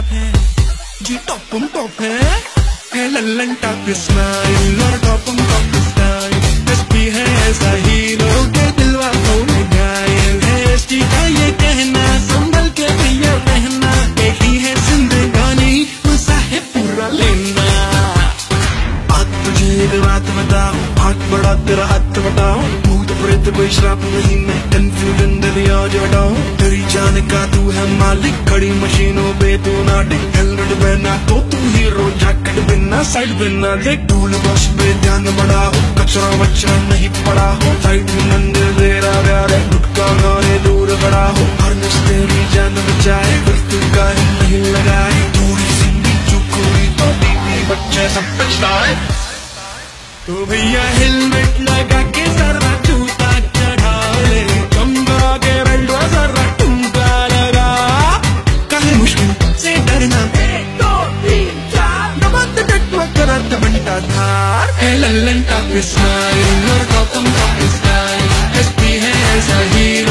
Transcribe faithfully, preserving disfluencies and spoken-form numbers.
है जी, टॉपम टॉप है है लल्लन टॉप स्माइल और टॉपम टॉप स्टाइल। एसपी है ऐसा हीरो के दिलवा को घायल है। एसटी का ये कहना संभल के भैया रहना, एक ही है जिंदगानी मजा है पूरा लेना। आज तुझे एक बात बताऊं, हाथ बड़ा तेरा हाथ बताऊं, भूत प्रेत कोई श्राप नहीं, मैं कंफ्यूजन दिल आज हटाऊं। तेरी जान का तू है मालिक, खड़ी मशीनों पे तू नाटिक। हेलमेट पहना तो तू हीरो, जैकेट बिना साइड बिना देख। टूल बॉक्स पे ध्यान बड़ा हो, कचरा वचरा नहीं पड़ा हो। साइड में मंदिर तेरा प्यार है, गुटका खाने दूर खड़ा हो। हर नस तेरी जान बचाए, फिर तू काहे नहीं लगाए। थोड़ी सी भी चूक हुई तो बीवी बच्चे सब पछताए। तो भैया हेलमेट लगा के जरा जूता चढ़ा ले, चमका के बेल्टवा जरा ठुमका लगा। काहे मुश्किल से डरना, एक दो तीन चार नमत डटवा करत बनता थार। है लल्लन टॉप स्माइल और टॉपम टॉप स्टाइल। एसपी है ऐसा हीरो